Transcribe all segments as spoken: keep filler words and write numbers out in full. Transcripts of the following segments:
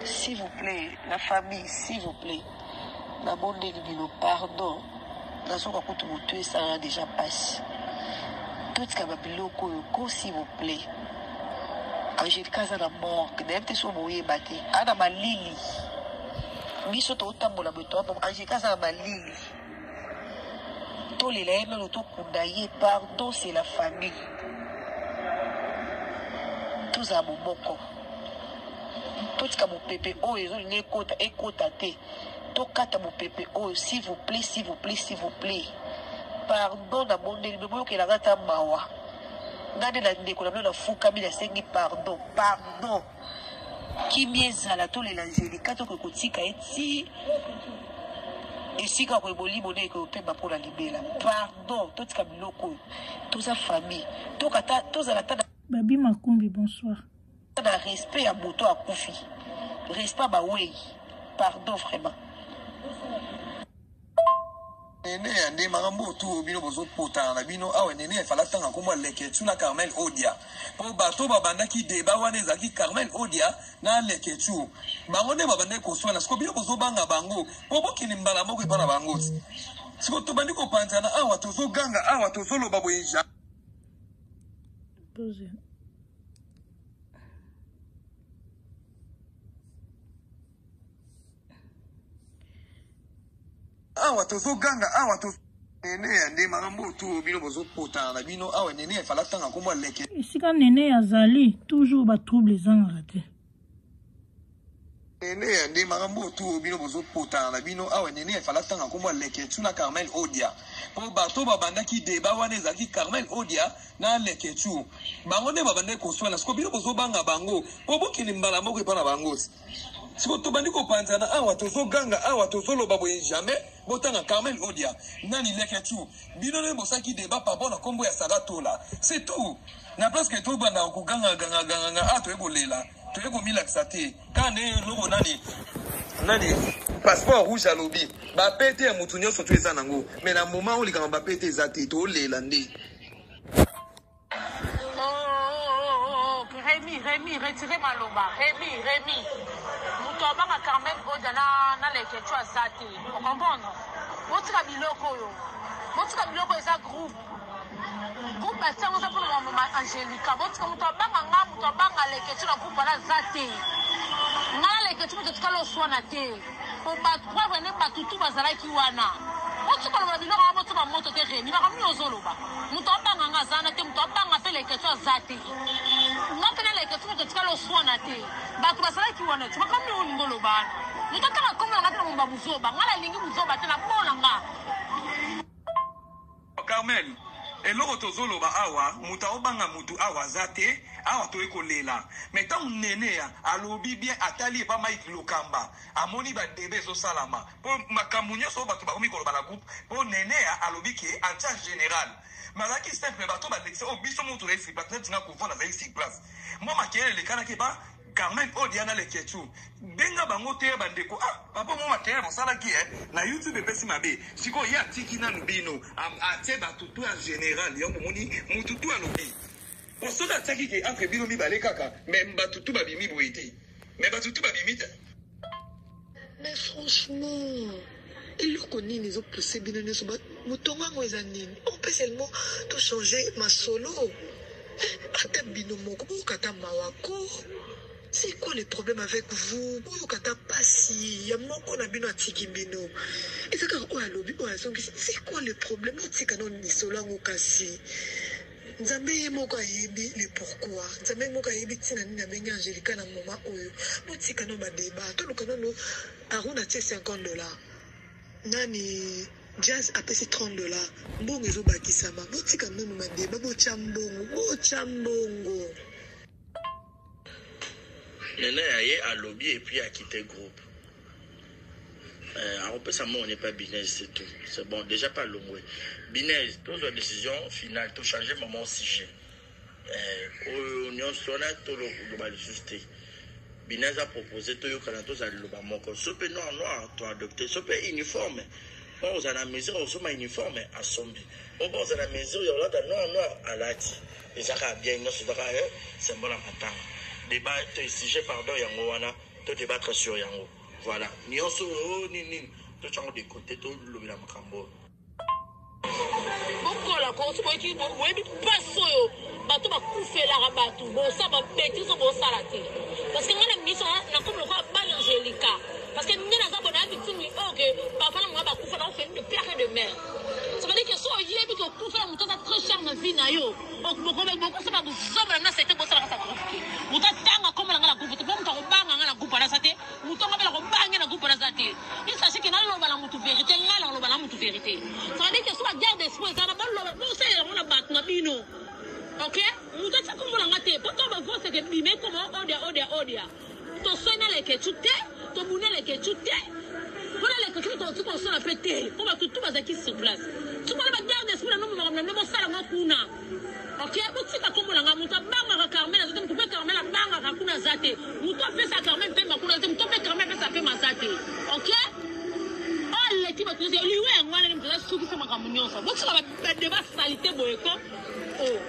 s'il vous plaît, la famille, s'il vous plaît, la bonne le pardon. Dans son cas, tout le monde, ça a déjà passé. Tout ce qui a été fait, s'il vous plaît. Angélique a la mort, que n'aime pas son moyen battu. Anna Malili. Miso to tambola beto, Angélique a la Malili. Tous les lèvres, l'auto kundaye, pardon, c'est la famille. Tous à mon boko. Tout ce qui a mon pépé, oh, ils ont une écoute, écoute à té. Tout ce mon pépé, oh, s'il vous plaît, s'il vous plaît, s'il vous plaît. Pardon, na mon nez, mais moi, qui est la rata mawa. Nade la ndeko na na fuka mi na sengi pardon pardon qui miezala to le l'angélique to ko kotika eti esika ko eboli bone ko pemba pour la libela pardon to tika biloko to sa famille to kata to za lata Babi Makumbi bonsoir na respect ya moto akufi respect ba wey pardon vraiment nene ande marambo tu bino bozo potana bino awe nene fala tanga komwa leke tu na Carmel Odia po bato babanda ki deba wana ezaki Carmel Odia na leke tu bango nde babanda ko swana siko bino bozo banga bango po bokini mbala moko epana bango siko to bandi ko panzana awa tozo ganga awa tozo loba boyinja pose awa tozo ganga awa to nene ande marambo tu bino bozo potana bino awa nene fala tanga komwa leke esika nene azali toujours ba trouble ezanga te nene ande marambo tu bino bozo potana bino awa nene fala tanga komwa leke tu na Carmel Odia po bato babanda ki deba wana ezaki Carmel Odia na leke tu bango nde babanda ko swana siko bino bozo banga bango po bokini mbala moko epana bango siko to bandi ko panzana awa tozo ganga awa tozo loba boye jamais botanga Carmel Odia nani leke tu bino ne bosaki débat par bon na kombo ya Saratola c'est tout na place que to banda ko ganga ganga ganga ato ebolela to ego milaxa te kande lobo nani nani passeport rouge à lobby ba pété ya mutu nyonso to eza nango mais na moment où likanga ba pété ezate to lela nde Rémi, Rémi, retirez ma loba. Rémi, Rémi. Moutoba ma Carmel Odia na na les ketu azate. Vous comprenez? Votre biloko yo. Votre biloko est un groupe. Groupe à ça on s'appelle maman Angélica. Votre moutoba nga moutoba nga les ketu na groupe na zate. Na les ketu moutoba kalo swana te. Pour battre pour venir battre tout bazala ki wana. Votre kalo biloko na votre moto te Rémi. Ba kami ozoloba. Moutoba nga zana te moutoba nga fait les ketu azate. Non tenez les questions que tu as le soin à te. Bah tu vas savoir qui on est. Tu vas comme nous ngolo ban. Nous t'as quand comme on a dans mon babuzo. Bah ngala lingi buzo ba tena bona nga. Carmel eloko tozolo ba awa muta obanga mutu awa zate awa to ekolela mais tant nene ya alobi bien atali pa Mike Lokamba amoni ba debe so salama po makamunyo so bato ba komi ko ba la groupe po nene ya alobi ki en charge général malaki simple bato ba lexe o biso mutu le si patnet nga ko vona za ici place moi makele le kana ke ba Carmel Odia na le ketu benga bango te bandeko ah papa mo makele mo sala ki eh na YouTube pesi mabe siko ya tiki na nubino am ate batutu en général yo moni mututu alobi on so da tiki ke entre bino mi bale kaka même batutu ba bimi boité mais batutu ba bimi mais franchement il le connaît les autres poussé bino ne so ba mutonga ngo ezanini on peut seulement tout changer ma solo ata bino moko kata mawako. C'est quoi le problème avec vous? C'est quoi le problème? Nzambe moko ayebi le pourquoi. Nzambe moko ayebi tina nina benga Angélica na mama oyo. Motika no ba débat. To lokana no aruna tie cinquante dollars. Nani Jazz a payé trente dollars. Mbongo ezo bakisama. Motika no ma débat bo chambongo, bo chambongo. Nene aye à lobby et puis a quitté le groupe. Euh, on peut savoir on n'est pas binaire, c'est tout. C'est bon, déjà pas le mot. Binaire, toute la décision finale, tout changer moment sujet. On y a tout le global juste. Binaire a proposé tout le canton à l'obamoko. Sope noir noir, toi adopté. Sope uniforme. On vous a la mesure, on se met uniforme à sombi. On pense à la mesure, il y a noir noir à l'ati. Et ça va bien, c'est bon à matin. Débat sujet pardon yango wana to débattre sur yango. Voilà. Nyonso oh ni ni to chango de côté to lobela makambo. Bokola ko so boki bo webi paso yo bato bakufela ka bato bo sa ba beti so bo salate parce que ngana miso na ko ko ba Angelica parce que ngana za bona victime OK papa na mo ba kufa na fait de père et de mère ça veut dire que so yebi ko kufa muto sa très cher na vie na yo ok boko boko so ba bo zoma na c'était bo sala ka sa profiter muto tanga comme na ngana kufa bo muto ko banga ngana kufa na sate muto ngabela ko banga na kufa na sate il s'agit que na lo ba la muto vérité ngala lo ba la muto vérité ça veut dire que so ba garde espoir ça ba lo ba so ya mona bat na bino. Ok? Nous avons comme on a gâté. Pourquoi on va faire que bimé comment on dit on dit on dit. Ton sonne les que tu t'es, ton bonnet les que tu t'es. Voilà les que tu t'es, tu consommes la pété. On va tout tout va qui sur place. Tu vas le garder esprit non non non non ça la kuna. Ok? Vous tu t'as comme on a monté banga Carmen, tu peux Carmen la banga kuna zate. Vous tu fais ça Carmen fait ma kuna, tu peux Carmen fait ça fait ma zate. Ok? Oh les types tu dis lui ouais moi les me faisait souki ça ma camunyon ça. Vous tu vas débat salité boyko. Oh.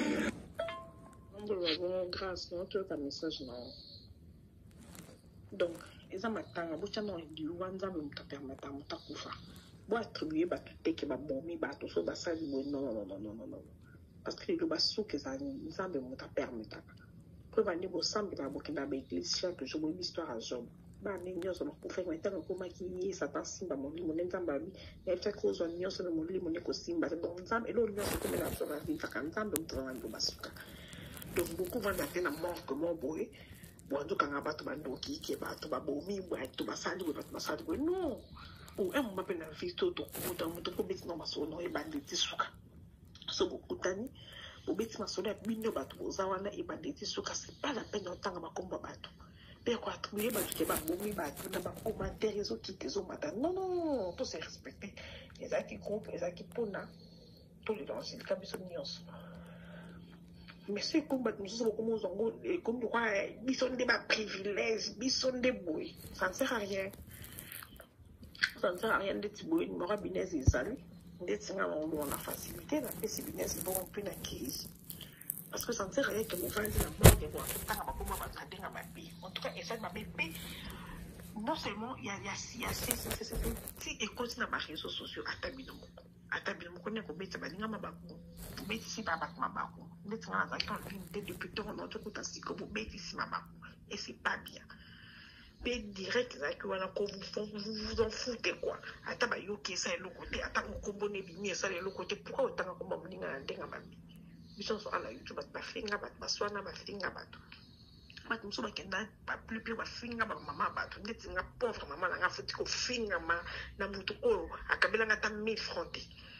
Grâce, non, tu as un message, non. Donc, ils ont maintenant, vous avez dit, vous avez permis à mon takoufa. Vous attribuez, bah, tout est que bah, bon, mais bah, tout ça, bah, ça, non, non, non, non, non, non, non. Parce que le bassou que ça, ils ont mon permis. Pour venir au samedi, bah, beaucoup d'église, que je vois une histoire à Job. Bah, les gens sont pour faire un temps, pour maquiller, ça passe, bah, mon lit, mon ensemble, bah, il y a quelque chose, on y a sur mon lit, mon écosystème, bah, bon, ensemble, et l'autre, c'est comme la chose, il faut qu'ensemble, on travaille au bassou. Donc, beaucoup vont attendre la mort que mon boy. Bon, donc, quand on va te battre, qui va te battre, bon, mi, ouais, tu vas salir, tu vas salir, non. Ou un moment, la vie, tout, tout, tout, tout, tout, tout, non, ma sono, et banditi souka. So, beaucoup d'années, au bêtis, ma sono, bino, bateau, aux awana, et banditi souka, c'est pas la peine d'entendre ma combat bateau. Mais quoi, trouver, bah, tu vas bomber, bah, tu vas commenter, les autres qui te sont matin. Non, non, non, tout c'est respecté. Les gens qui comptent, les gens qui pona, tous les gens, c'est le cas de son nuance. Mais c'est comme nous sommes comme nous comme nous ils sont des privilèges, ils sont des bouilles. Ça ne sert à rien. Ça ne sert à rien d'être bouillie. Nous avons bien des saluts. D'être on a facilité. La possibilité c'est bon on peut la crise. Parce que ça ne sert à rien que nous vendions la mort des voix. En tout cas, et ça m'a bébé. Non seulement il y a il y a il y a ces ces ces si et continue à réseaux sociaux à tabino. À tabino qu'on est comme ça va dire ma bakou. Vous mettez ici pas ma bakou. Vous êtes dans la unité depuis tout le monde que vous mettez ici ma bakou. Et c'est pas bien. Mais direct là que voilà qu'on vous vous vous en foutez quoi. Attends bah yo qui ça est l'autre côté. Attends on combine bien ça est l'autre côté. Pourquoi autant qu'on va venir à denga mami. Ils sont sur la YouTube ba finga ba ba swana ba finga ba. But nous sommes pas plus plus ba finga ba mama ba tu ndeti nga pauvre mama na nga futi ko finga ma na mutu ko akabela ngata mille francs.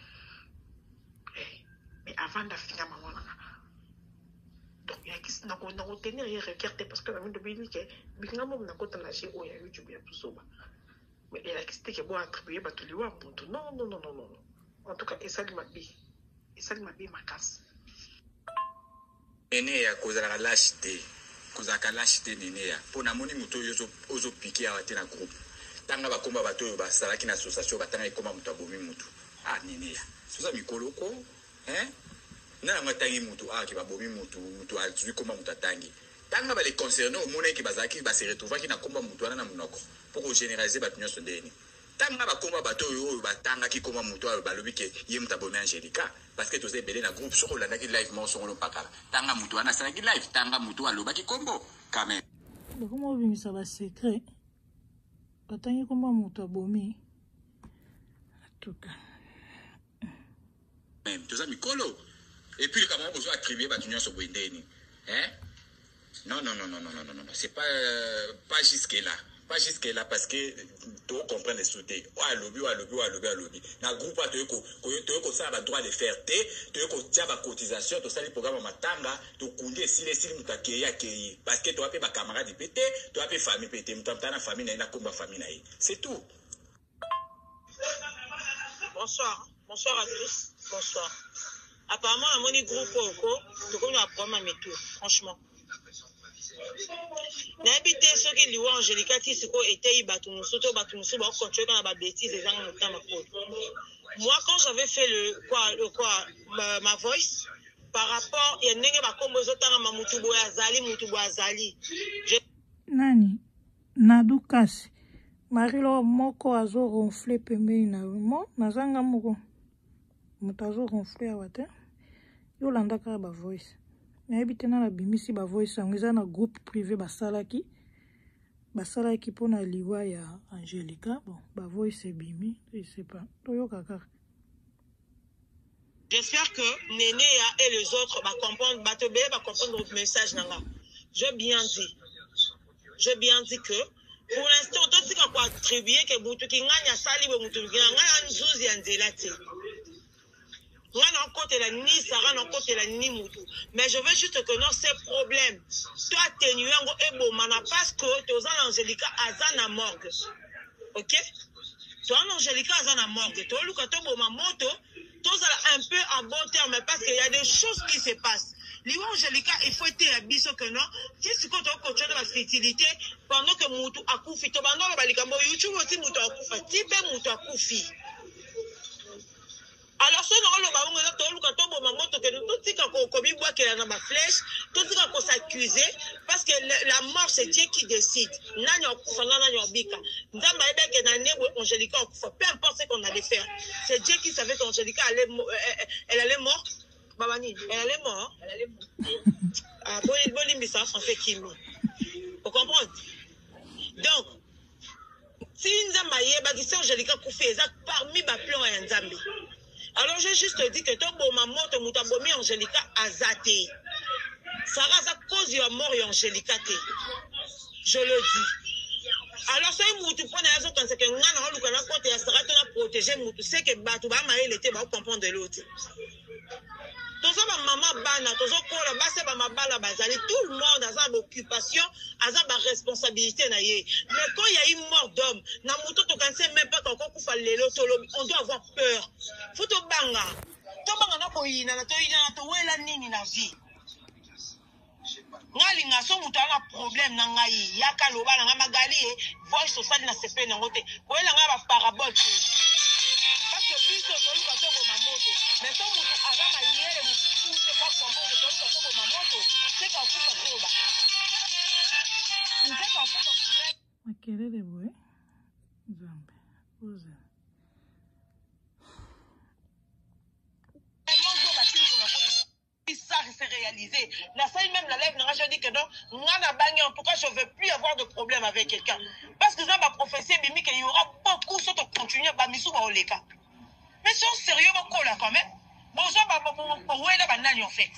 Mais avant de finir maman là. Donc il y a qui n'a qu'on a retenu rien regarder parce que la même de billet que binga mom na kota na chez o ya YouTube ya tout ça. Mais il y a qui c'était que bon attribuer ba tout liwa muntu. Non non non non non. En tout cas et ça m'a dit. Et ça m'a dit ma casse. Ene ya kozala la lâcheté. Kozala la lâcheté nene ya. Pona moni muto yozo ozo piquer à na groupe. Tanga ba komba bato yo ba sala ki na association batanga ikoma muto abomi mutu. Ah nene ya. Soza mikolo ko. Hein? Na ngatangi mutu ah ki ba bomi mutu mutu azui komba mutu atangi. Tanga ba les concernés au monde qui bazaki ba se retrouver ki na komba mutu ana na munoko. Pour généraliser ba tunyo sondeni. Tanga ba komba bato yo ba tanga ki komba mutu ba lobi ke ye mutu abomi Angelica parce que tous les belé na groupe soko landa ki live mo soko lo pakala. Tanga mutu ana sala ki live tanga mutu aloba ki kombo quand même. Ba comment obimisa ba secret. Batangi komba mutu abomi. En tout cas même tous amis colo et puis le camarade besoin attribuer ba tunyo so bwendeni hein non non non non non non non c'est pas euh, pas jusque là pas jusque là parce que tu comprends les sauter wa lobby wa lobby wa lobby wa lobby na groupe to ko to ko ça ba droit de faire té to ko tia ba cotisation to ça le programme matanga to kundi si les si mutake ya ke parce que to apé ba camarade pété to apé famille pété mutantana famille na ina komba famille na yi c'est tout. Bonsoir bonsoir à tous. Bonsoir. Apparemment, à mon groupe Oko, je connais un problème à tout, franchement. N'habitez ceux qui lui ont Angelica, qui se était y battu, nous sauter battu, nous sauter, continuer dans la bêtise des gens qui ont moi, quand j'avais fait le quoi, le quoi, ma, ma voice, par rapport, il y a un comme aux autres, ma Mutubo Azali, Mutubo Azali. Nani, Nadu kasi. Marilo moko azo ronfle pembeni na mo. Nazanga moko. Moto azo ronfle awate. Yo landa kaka ba voice. Nayebi tena na bimisi ba voice yango eza na groupe privé basalaki. Basalaki pona liwa ya Angelica. Bon, ba voice ebimi. Je sais pas. Toyo kaka. J'espère que Néné et les autres va comprendre, va te va comprendre votre message. Je bien dit. Je bien dit que pour l'instant, tout ce qu'on peut attribuer que vous qui gagne sali vous tout gagne un zouzi anzelati. Moi non côté la ni Sarah non côté la ni mutu. Mais je veux juste que non ces problèmes. Toi tenuango et bon mana parce que toi Angelica azana morgue. OK? Toi Angelica azana morgue. Toi Luka to bo moto. Tous un peu en bon terme parce qu'il y a des choses qui se passent. L'Iwa Angelica, il faut être à biso que non. Qu'est-ce que tu as continué de la fertilité pendant que Moutou a koufi. Tu vas dans le YouTube aussi Moutou a koufi. Type Moutou a koufi. Alors, ce n'est pas le moment où tu as tombe au moto que nous tout ce qu'on commis bois qui est dans ma flèche, tout ce qu'on s'accuse parce que la mort c'est Dieu qui décide. Nani a koufa, nani a bika. Ndamba ebe que nani Angelica a koufa. Peu importe ce qu'on allait faire, c'est Dieu qui savait qu'Angelica allait, elle allait mort. Babani, elle allait mort. Elle allait mort. Ah, bon, il bon, il ça français qui nous. Vous comprenez? Donc, si Nzamba yeba qui c'est Angelica koufa, ça parmi ma plan et Nzambi. Alors j'ai juste dit que ton bon maman, ton moutabomi Angelica a zaté. Sarah a cause de mort et Angelica té. Je le dis. Alors c'est un moutou pour les autres quand c'est que nous avons le canard côté Sarah tu protéger moutou c'est que batou ba maïl était ba comprendre de l'autre. Tout ça maman bana, tout ça kola base ba mabala bazali tout le monde a sa occupation, a sa responsabilité na yé. Mais quand il y a une mort d'homme, na moutou to kan même pas encore pour faire les on doit avoir peur. Faut to banga. To banga na ko yina na to yina na to wela nini na vie. Ngali nga so moutou a problème na ngai yaka loba na magali voice social na sepe na ngote. Wela nga ba parabole. Parce que puis to to luka to bo mamoto. Mais to moutou aga ma yele moutou c'est pas comme bon to luka to bo mamoto. C'est ka fuka roba. C'est ka fuka problème. Makelele boy. Zambe. Oza. Ça s'est réalisé. La salle même la lève, je dis que non, en tout cas, je ne veux plus avoir de problème avec quelqu'un. Parce que dans ma prophétie, il y aura beaucoup de continuer à misou oleka. Mais c'est sérieux, mon là quand même. Bon, ça va pour où est la banane en fait.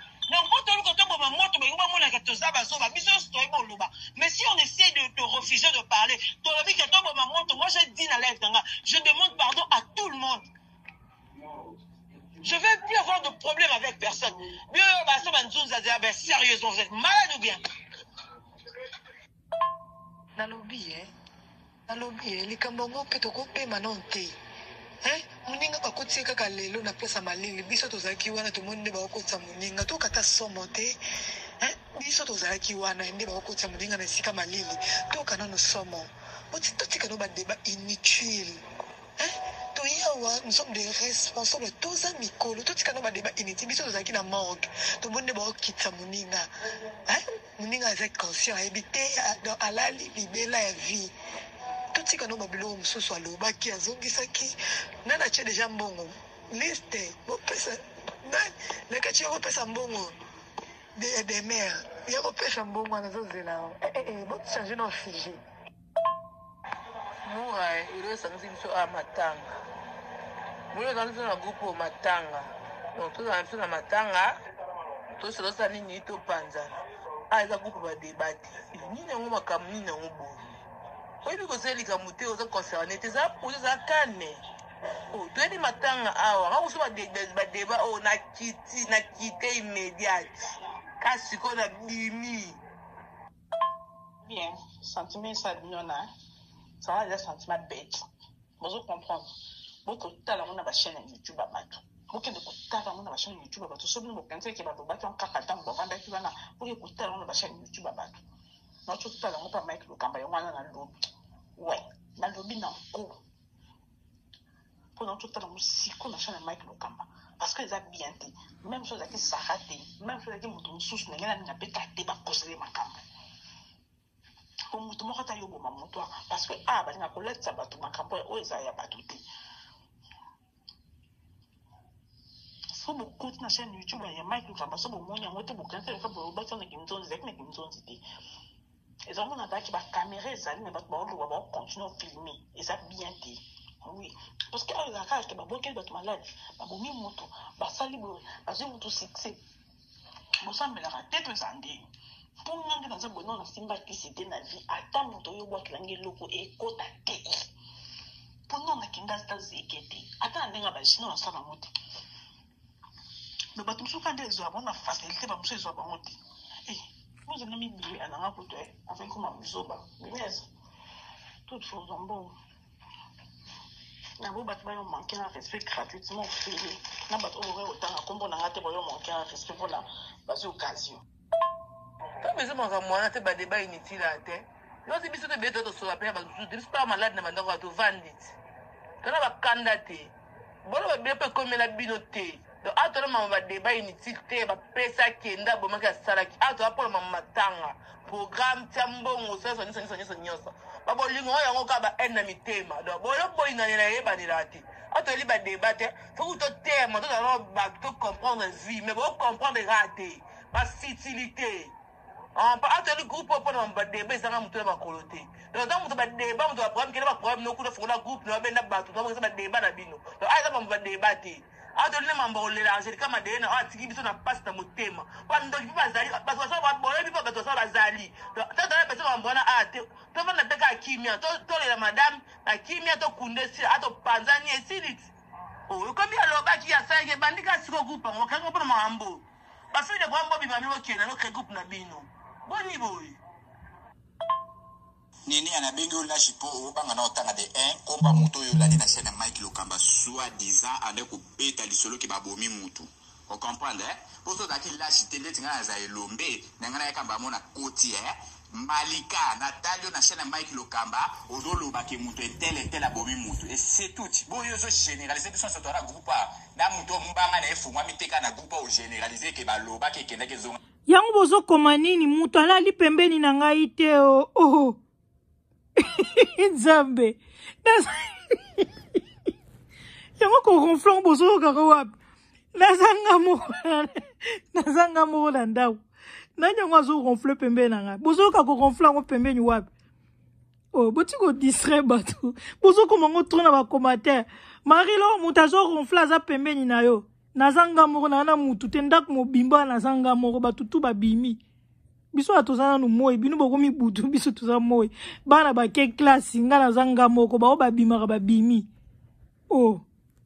Mais si on essaie de te refuser de parler, moi je dis la lève, je demande pardon à tout le monde. Je ne vais plus avoir de problème avec personne. Mais sérieusement, vous êtes malade ou bien? Dans le billet, dans le billet, les cambongo que tu coupes maintenant, hein? Muninga pa koti kaka lelo na pesa malili biso tozaki wana to monde ba okotsa muninga to kata somote hein biso tozaki wana ende ba okotsa muninga na sika malili to kana no somo oti to tika no ba débat inutile hein to yawa nous sommes des responsables tous amis mikolo to tika no ba débat inutile biso tozaki na morgue to monde ba okitsa muninga hein muninga avec conscient habité dans alali libela ya vie. Tout ce que nous avons fait, c'est que nous avons fait déjà mbongo. Liste, le quartier européen mbongo des mères. Il y a européen mbongo dans les là. Eh eh eh, bon changer nos figés. Moi, il est censé être à Matanga. Moi, il est dans un groupe au Matanga. Donc tout ça, c'est à Matanga. Tout ça, c'est à Nito Panza. Ah, il y a un groupe de débat. Ni n'a pas comme ni n'a pas bon. Oui, parce que les camouflés sont concernés. C'est ça, pour ça, canne. Oh, tu es des matins à avoir. On se voit des débats. On a quitté, n'a quitté immédiat. Qu'est-ce qu'on a bimi? Bien, sentiment ça, non, ça va des sentiments bêtes. Vous comprenez? Beaucoup de temps, on a la chaîne YouTube à battre. Beaucoup de temps, on a la chaîne YouTube à battre. Sauf que nous, quand c'est qu'il va battre en cacatant, on va battre. Beaucoup de temps, on a la chaîne YouTube à battre. Non, tout à l'heure, on va pas mettre le camp. On va dans le lobby. Ouais, dans le lobby, dans le cours. Pendant tout à l'heure, si on a changé le camp. Parce que les a bien dit. Même chose avec Sahate, même chose avec mon sous, mais il y a pas de débat pour se les camp. Pour moto moko ata yo boma moto parce que ah balinga koletsa bato makambo oyo eza ya bato te. So beaucoup na chaîne YouTube ya Mike Lukamba so bomoni yango te bokante ka bo batsa na kimzonzi zek na kimzonzi te. Ezamo na baki ba caméra ezali mais bato ba oluwa ba continuer filmer eza bien te. Oui, parce que la cage que baboke bato malade babomi moto basali bo bazo moto succès. Bosa me la tête ezande. Pour nanga dans un bonheur na simba qui c'était na vie ata moto yo bwa kilangi loko e kota te. Pour non na kinda sta zekete ata ndenga ba chino na sala moto. Mais bato mso kande ezo abona facilité ba mso ezo ba moto. Eh, moi je n'ai mis à la raconte avec comment mzoba. Mais toute chose en bon. Na bo bato ba yo manquer un respect gratuitement filé. Na bato aurait autant combo na raté ba yo manquer un respect pour la base occasion. Quand mais mon moi te ba débat inutile à terre. Yo si biso te beto to so après ba tout dis pas malade na bandako to vandit. Tona ba candidaté. Bolo ba bien peu comme la binoté. Donc atona ma ba débat inutile te ba pesa kenda bo maka salaki. Atona pour ma matanga. Programme tambongo so so ni so ni so ni so. Ba bolingo yango ka ba ennemi tema. Donc bolo boy na na yeba ni rati. Atona li ba débattre, faut to tema to na ba to comprendre vie mais bon comprendre raté. Ba futilité. On peut attendre le groupe pour un débat sans monter ma coloté. Donc dans mon débat, on doit prendre quel va problème nous pour la groupe nous ben na battu donc ça débat na bino. Donc ah ça on va débattre. Attendre les membres les arranger comme des na atiki biso na passe na motema. Pendant que va zali parce que ça va boler biso bato ça va zali. Donc tant dans personne on bona ah to va na peka kimia to to la madame na kimia to kunde si ato panzani esilit. Oh comme il a loba qui a ça que bandika siko groupe on ka ngopona mambo. Parce que les gombo bimami okena no groupe na bino. Boni boy. Nini anabengi ola chipo obanga na otanga de un komba moto yo landi na chaîne Mike Lukamba soi-disant ande ko beta lisolo ki babomi mutu. On comprendre hein? Pour ça daki la chitende tinga za elombe nangana yakamba mona koti hein? Malika Natalio na chaîne Mike Lukamba ozolo baki mutu etel etel abomi mutu et c'est tout. Bon yo zo généraliser biso so tora groupe na mutu mbanga na efungwa miteka na groupe o généraliser ke baloba ke kenda ke zonga. Yango bozo koma nini mutu alali pembeni na ngai te o oh Nzambe yango ko ronflant bozo kaka wapi nazanga mo nazanga mo la ndao nani yango azo ronfler pembeni na ngai bozo kaka ko ronflant ngo pembeni wapi oh boti ko distrait bato bozo koma ngo trona ba commentaire Marilo mutu azo ronfler za pembeni na yo nazanga moko na na mutu te ndako mobimba nazanga moko batutu babimi biso atozana no moyi bino bokomi butu biso toza moyi bana ba ke classe nga nazanga moko ba babima ka babimi oh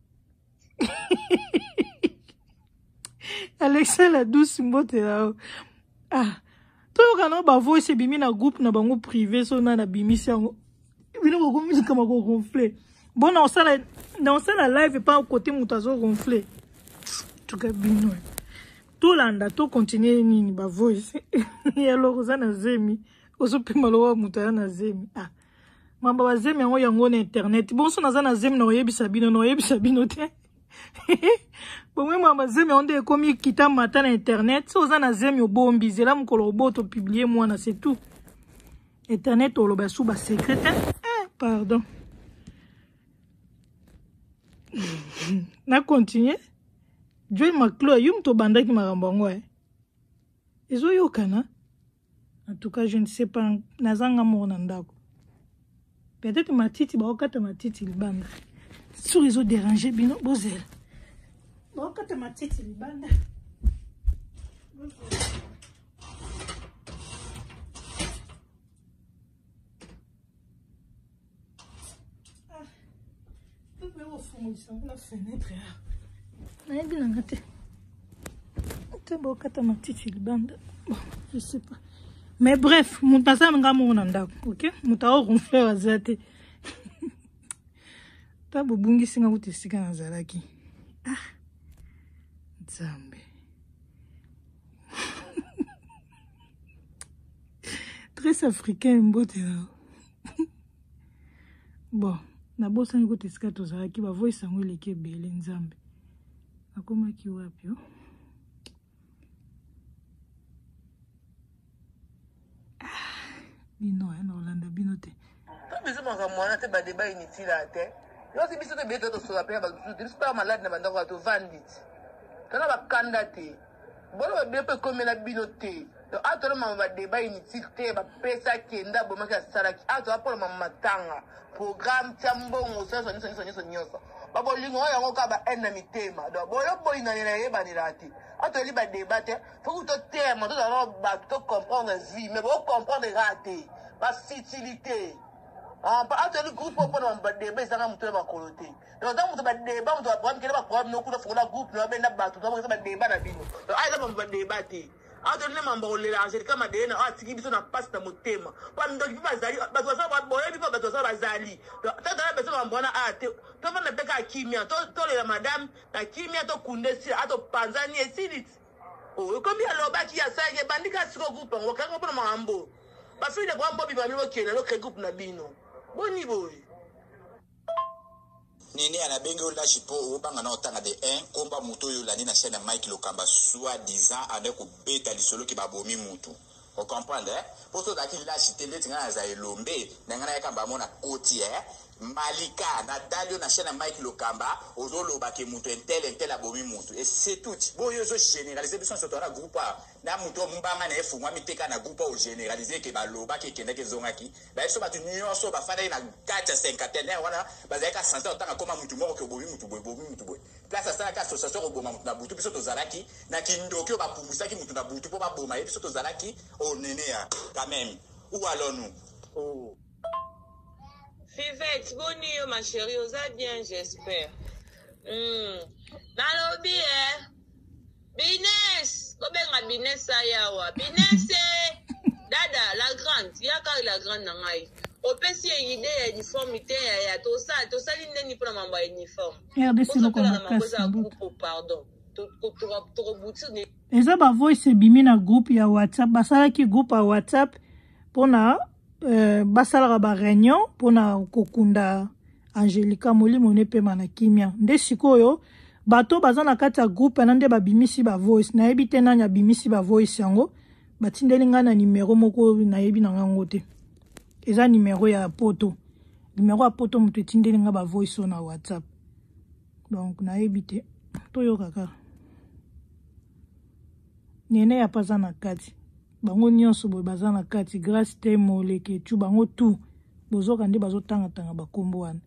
Alexa la douce mbote la ah to kana ba voice bimi na groupe na bango privé so na na bimi sango bino bokomi kama ko gonfler bon na osala na osala live pas côté mutazo gonfler tout cas bino tout landa tout continuer nini ba voice ya lokoza na zemi osopima lo wa mutaya na zemi ah mamba ba zemi yango yango na internet bon so naza na zemi na oyebisa bino na oyebisa bino te bon moi mamba zemi onde komi kita mata na internet so za na zemi obombi zela mukolo oboto publier moi na c'est tout internet oloba sou ba secrétaire ah pardon na continuer Joy Maclo, yum to banda ki marambango eh. Ezo yokana. En tout cas, je ne sais pas nazanga mo na ndako. Peut-être ma titi ba okata ma titi libanda. Sur les autres dérangés bino bozel. Ba okata ma titi libanda. Ah. Vous pouvez au fond la fenêtre là. Je sais pas. Mais bref, mon tasa nga mo nanda, OK? Muta o ronfler azate. Ta bobungi singa utesika na zalaki. Ah. Nzambe. Très africain mbote là. Bon, na bosa ngo tesika to zalaki ba voice ngo leke bele Nzambe. Akoma ki wapi yo? Ah, ni no, no Orlando makambo wana te badeba inutile ate yosi biso tobiye to tosola mpe badusu te biso mpe malade na bandako ya tovandi ti tona bakanda te bolo babiye mpe ekomela bino te atona mama badeba inutile te bapesa kenda bomaki asalaki atoa mpona mama matanga programme tia mbongo nyonso nyonso nyonso nyonso nyonso babolingo oyo yango kaka bahaine na mitema donc boyoboyinanela yeyebanela te atoli badeba te foki totema tozala bato tocomprendre vie mais bocomprendre kaka te bafutilité atoli groupe mpona badeba ezanga moto na makolo te donc ntango moto badeba moto baprogramme kende baprogramme nokuna fongola groupe na babenda bato tokesa badeba na bino donc aeza mambo badeba te atoli ne mambo kolela angélika madeye na atiki biso na mpasi na motema po mindoki mpe bazali bato basala boyebi mpe bato basala bazali totala beso mambo wana a te tovanda mpe kaka kimia tolela madame na kimia tokunde sila atopanzani esili ti ekomi alobaki asalaki ebandika siko groupe yango kaka mpona makambo bafili de grand bobi bamili bokende lokre groupe na bino boni boye nini anabengi olashi po obanga na otanga de un komba moto oyo landi na chaîne ya Mike Lokamba soi-disant ande kobeta lisolo ki babomi mutu o comprendre eh pour ça daki lashi te ndeti ngana za elombe na ngana yaka bamona koti eh Malika Natalio na chaîne ya Mike Lokamba ozoloba ke mutu entel entel abomi mutu et c'est tout boyo zo généraliser biso surtout na groupe na mutu mbanga na efungwa miteka na groupe au généraliser ke baloba ke kende ke zongaki ba eso batu nyonso ba fana na gacha cinquantaine wana bazaka sansa otanga koma mutu moko ke bomi mutu boy bomi mutu boy place ça ka association ko boma mutu na butu biso tozalaki na kindoki ba pumusaki mutu na butu po ba boma ye biso tozalaki o nene ya quand même ou alors nous oh Fivette, bonne nuit, ma chérie, vous allez bien, j'espère. Hmm. Nalobi, eh? Bines, comment Bines ayawa? Bines, dada, la grande, yaka la grande nangai. Opesi une idée uniformité ya to ça, to ça l'inde ni pour mamba uniforme. R D C le groupe pardon. To to to bouti. Eza ba voice bimi na groupe ya WhatsApp, basala ki groupe ya WhatsApp pona Euh, basalaka ba réunion pona kokunda Angélika Molimo ne pe mana kimia nde sikoyo bato baza na kati ya groupe na nde babimisi ba voice na yebi te nanya bimisi ba voice yango batindeli nga na numéro moko na yebi na ngango te eza numéro ya poto numéro ya poto mutu etindeli nga ba voice na WhatsApp donc na yebi te toyo kaka nene ya paza na kati bango nyonso boye baza na kati grâce te moleke tu bango tout bozoka nde bazotanga tanga bakombo wana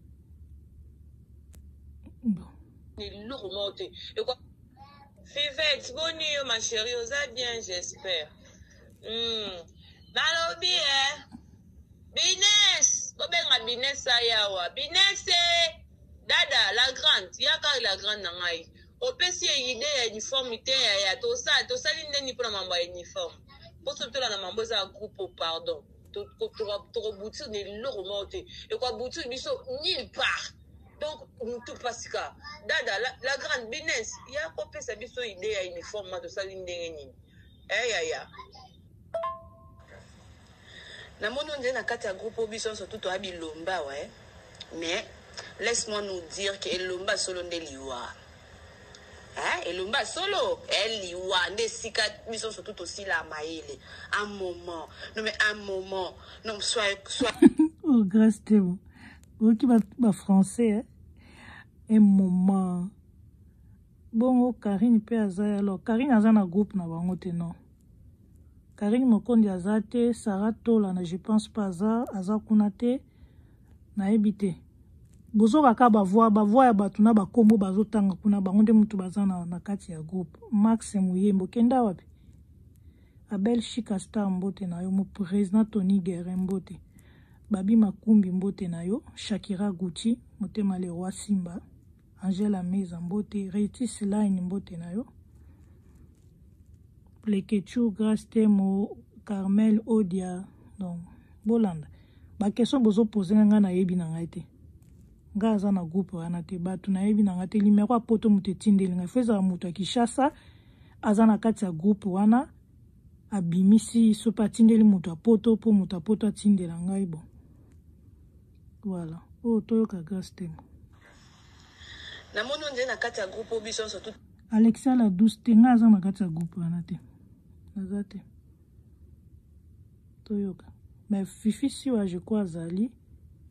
Fivette, bonne nuit ma chérie, vous allez bien j'espère. Hmm. Nalobi eh Bines, kobenga Bines ayawa. Bines dada la grande, yaka la grande nangai. Opesi une idée ya uniformité ya to ça, to ça l'inde ni pour mamba uniforme. Pour surtout la mambo za groupe pardon. To to to boutir de l'oromote. Et quoi boutir biso nulle part. Donc tout pasika. Dada la, la grande Bines, ya opesa biso idée ya uniforme to ça l'inde ni. Eh ya ya. Na mono nde na kati ya groupe biso surtout to abilomba ouais. Mais laisse-moi nous dire que Elomba solo ndeliwa. Hein, Elomba solo, elle y sika mission surtout aussi la maïle. Un moment, non mais un moment, non soit soit. Oh grâce te bon, qui va va français, hein? Un moment. Bon, Karine peut azaya alors Karine a un groupe na bango te non. Karine mokondi azate, Sarah Tola na je pense pas aza aza kunate na ebité. Bozo baka ba voix ba voix ya batuna ba kombo bazotanga kuna bango nde mutu bazana na kati ya groupe Max Muyembo kenda wapi Abel Chika Star mbote na yo mo président Tony Guerre mbote Babi Makumbi mbote na yo Shakira Gucci motema le roi Simba Angela Meza mbote Retis Line mbote na yo Plekechu Grace Temo Carmel Odia donc Bolanda ba question bozo poser nga na yebi na ngaite ngaza na groupe wana te batu na yebi na ngate limero a poto mutu etindeli nga feza mutu akishasa aza na kati ya groupe wana abimisi so patindeli mutu a poto po mutu a poto atindela ngai bon voilà o toyoka grâce te na mono nde na kati ya groupe biso surtout Alexia la douce te ngaza na kati ya groupe wana te naza te toyoka mais fifi si wa je crois azali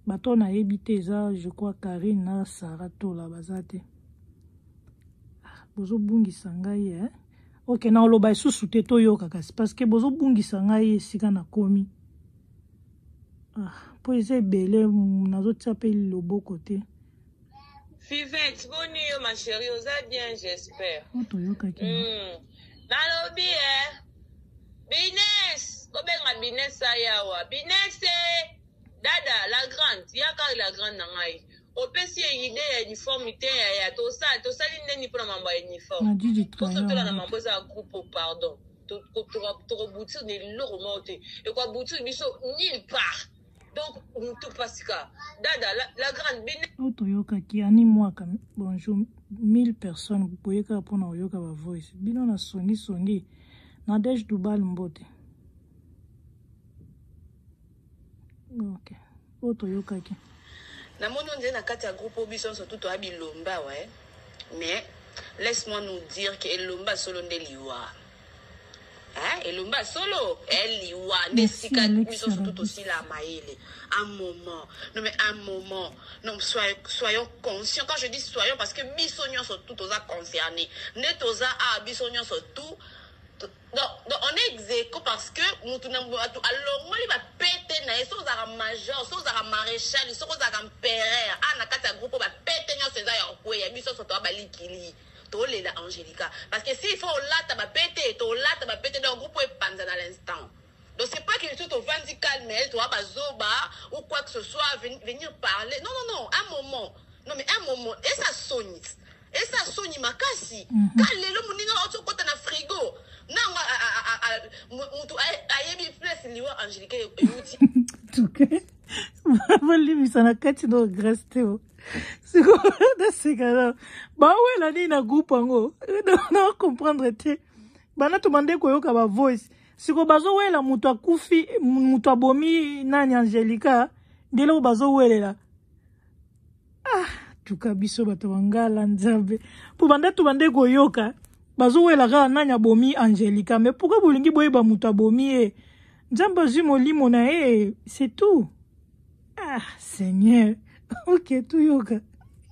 bato na ebité za je crois Karine na Sarah to la bazate bozo bungisa ngai eh OK na oloba isusu te to yoka kasi parce que bozo bungisa ngai esika na komi ah po eze belé nazo tsape lobo côté Vivette, boni yo ma chérie, oza bien j'espère. Oh to yoka ki hmm nalobi eh Bines, kobenga Bines ayawa Bines dada la grande yaka la grande nangai opesi idée ya uniformité ya to sa to sali ndeni pour mambo ya uniforme to so to na mambo za groupe pardon to to to boutique de l'oromote et quoi boutique biso nulle part donc tout pasika dada la, la grande Bines auto yoka ki ani moi kam bonjour mille personnes vous pouvez ka pona yoka ba voice bino na songi songi na dej dubal mbote OK auto yoka ki na mono nze na kati ya groupe obiso surtout to abilomba ouais mais laisse-moi nous dire que elomba solo ndeliwa hein elomba solo eliwa nesika biso surtout aussi la maele un moment non mais un moment non soyons soyons conscients quand je dis soyons parce que biso nyonso tout oza concerné net oza a biso nyonso tout donc, donc on est exéco parce que nous tout n'importe alors moi il va péter na eso za major so za maréchal so za empereur ah na kata groupe va péter na so za ya ko ya biso so to ba likili to le la Angélica parce que s'il faut là ta va péter to là ta va péter dans groupe et panza dans l'instant donc c'est pas qu'il tout au vingt calme elle toi ba zoba ou quoi que ce soit venir parler non non non un moment non mais un moment et ça sonne et ça sonne makasi quand lelo muninga auto kota na frigo nanga mutu ayebi place liwa Angélica yuti tuke vali misana kati no grasteo siko da sigara ba wela ni na groupe ngo na comprendre te bana to mande ko yoka ba voice siko bazo wela mutu akufi mutu abomi nani Angélica ndelo bazo welela ah tuka biso bato bangala nzambe po banda to bande ko yoka bazo wela ga nanya bomi Angélica mais pourquoi bolingi boyeba mutu abomi e nzambe zimo limo na e c'est tout ah Seigneur OK tout yoka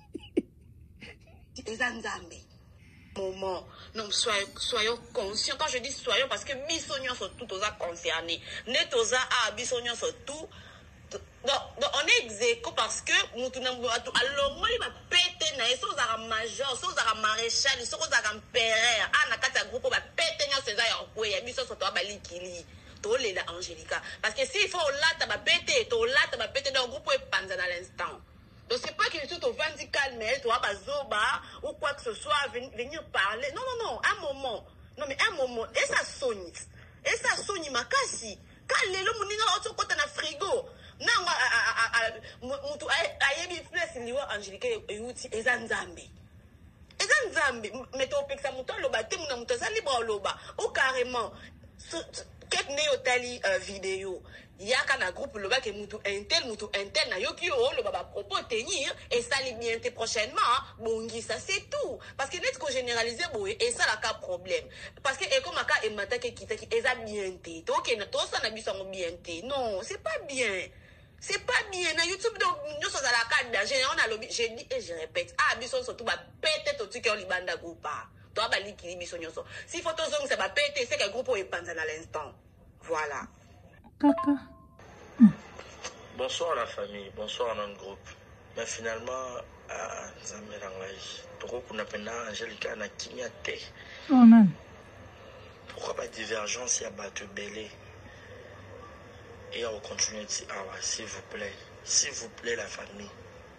ezanzambe moment non soyons soyons conscients quand je dis soyons parce que biso nyonso tout oza concerné net oza a biso nyonso tout donc, donc on est exéco parce que mutu na alors moi il va péter na eso za major so za maréchal so za empereur ah na kata groupe va péter na so za ya ko ya biso so to ba likili to le la Angélica parce que s'il faut là ta va péter to là ta va péter dans groupe et panza dans l'instant donc c'est pas qu'il tout au vingt calme elle toi ba zoba ou quoi que ce soit venir parler non non non un moment non mais un moment et ça sonne et ça sonne makasi quand lelo muninga auto kota na frigo nanga mutu ayebi place liwa Angélica yuti ezanzambe ezanzambe mais to peksa mutu loba te muna mutu za libre loba ou carrément ket ne otali vidéo yaka na groupe loba ke mutu intel mutu intel na yoki o loba ba propos tenir et ça li bien prochainement bongi ça c'est tout parce que net ko généraliser boy et ça la cas problème parce que e comme aka e matake kitaki eza bien té to ke na to ça na biso bien té non c'est pas bien. C'est pas bien. Na YouTube, donc, nous sommes à la carte d'âge. On a lobby. Je dis et je répète. Ah, bisson, surtout, va péter tout ce qui est au Libanda groupe. Toi, va l'iki, bisson, yoso. Si photo zone, ça va péter, c'est que groupe est panza à l'instant. Voilà. Kaka. Bonsoir la famille. Bonsoir notre groupe. Mais finalement, ah, ça me range. Pourquoi qu'on appelle Angélica na Kinyate? Oh non. Pourquoi pas divergence, il y a battu belé? Et on continue de dire, ah ouais, s'il vous plaît, s'il vous plaît la famille.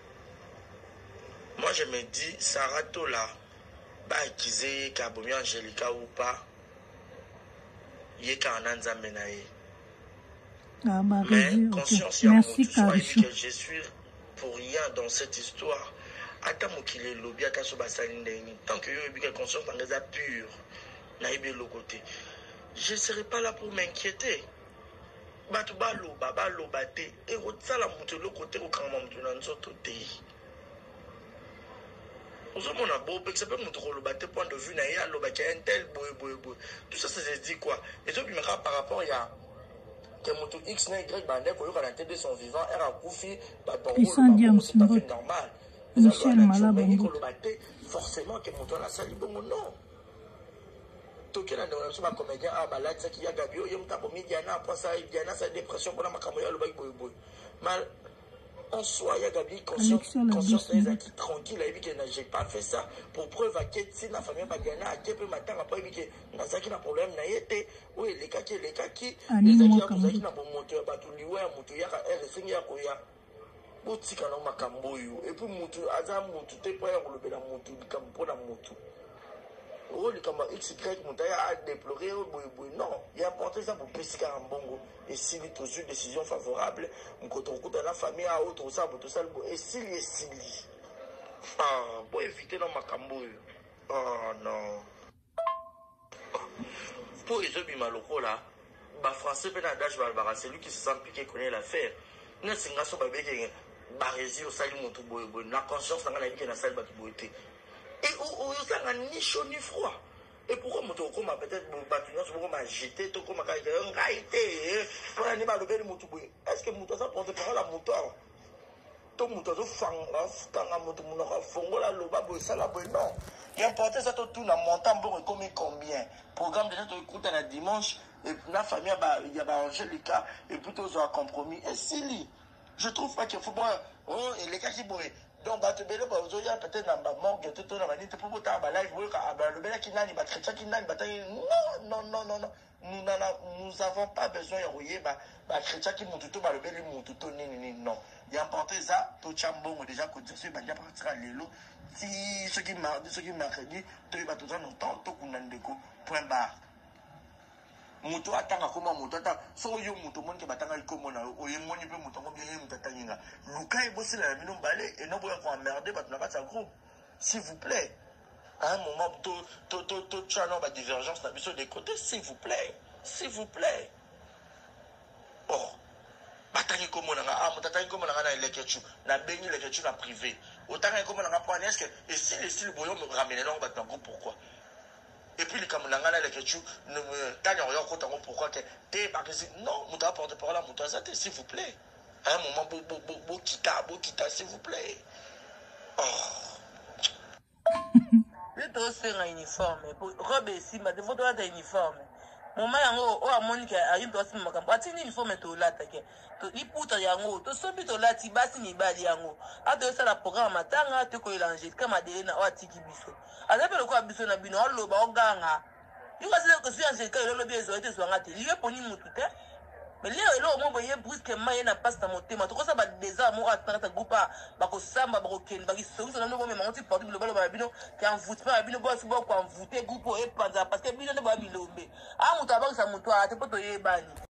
Moi je me dis, Sarah Tola, bah qu'ils Kabomi Angélica ou pas, il est qu'un anzambe naïe. Mais conscience, il y a que je suis pour rien dans cette histoire. Attends qu'il est lobby à Kasobasalindeni. Tant que je suis conscience dans les pure, naïbe le côté. Je ne serai pas là pour m'inquiéter. Batu balo baba lo bate e rotsala mutu lo côté au kama mutu na nzoto te ozo mona bo pe c'est pas mutu lo bate point de vue na ya lo bate un tel boy boy boy tout ça ça se dit quoi et puis par rapport il y a que moto X na Y bande ko yoka na tête de son vivant era kufi ba bon c'est pas fait normal. Michel Malabongo forcément que moto na sali bongo non. Toki na ndona so ba comédien a balade ça qui ya Gabio yo mtapo midiana après ça Diana sa dépression pour la makambo ya lo ba boy boy. Mal en soi, il y a Gabi conscience, conscience qui tranquille, et que j'ai pas fait ça pour preuve à qui si la famille va gagner à qui peut matin après que n'a ça qui n'a problème n'a été oui les cas qui les cas qui les gens qui n'a pas moteur bah tout lié moteur il y a elle c'est il y a quoi ya botika na makambo yo et puis moteur aza moteur te pas ya ko lobela moteur bikampo na moteur oh le kama X Y moteur a déploré boy boy non il y a important ça pour pescar en bongo et si il toujours décision favorable quand on coûte à la famille à autre ça pour tout ça et si et si ah pour éviter dans makambo oh non pour les autres maloko là bah français peut d'âge barbara c'est lui qui se sent piqué connaît l'affaire n'a singa so ba beke ba rési au sali motu boy boy na conscience na na bike na sali ba boyté et où ça n'a ni chaud ni froid. Et pourquoi mon tour comme peut-être mon bâtiment sur comment jeter tout comme un gaïté pour aller mal le moto est-ce que mon ça porte par la moto tout mon tour fang quand la moto mon fongo la loba boy ça la boy non il importait ça tout na montant bon comme combien programme déjà tout écoute à dimanche et la famille bah il y a bah Angelica et plutôt un compromis et si je trouve pas qu'il faut pas oh et les cas qui boy donc bah tu peux pas vous dire peut-être dans la morgue tout tout dans la nuit pour vous t'as bah live oui car bah le bel qui n'a ni bah chrétien qui n'a ni bah non non non non nous nous avons pas besoin de rouiller bah bah chrétien qui monte tout bah le bel monte tout ni ni non il y a importé ça tout chambon déjà que je bah déjà partir à l'élo si ce qui m'a ce qui m'a dit tu vas tout ça non tant tout qu'on a ndeko point barre moto atanga koma moto ata so yo moto mon ke batanga ikomo na oye moni pe moto ngo bien moto tanginga luka e bossela la mino balé et non boya ko emmerder bat na kata groupe s'il vous plaît à un moment to to to to chano ba divergence na biso des côtés s'il vous plaît s'il vous plaît oh batangi komo na ah moto tangi komo na na elekechu na bengi elekechu na privé otanga komo na point est-ce que et si les style boyo me ramener là on bat na groupe pourquoi. Et puis les camarades les ketchup ne me gagnent rien contre moi pourquoi que t'es pas que non mon t'as porté par là mon t'as zate s'il vous plaît à un moment beau beau beau beau quitta beau quitta s'il vous plaît oh le dos c'est un uniforme pour robe ici ma devant toi uniforme mon mari yango o amoni ke ayi to sima makambo atini uniforme to lata ke to iputa yango to sobi to lati basi ni bali yango ato sala programme matanga to ko ilanger kama de na o atiki biso azapelo ko biso na bino oloba oganga yuka sele ko sianse ka lo bezo ete so ngate liwe poni mutu te mais leo elo mo boye brusquement yena passe ta motema to ko sa ba desa mo atanga ta groupa ba ko samba ba ko ken ba ki so so na no mo me manti porte le balo ba bino ki en voute pas bino boss bo ko en voute groupe e panza parce que bino ne ba bilombe a mutu abakisa mutu ate poto yebani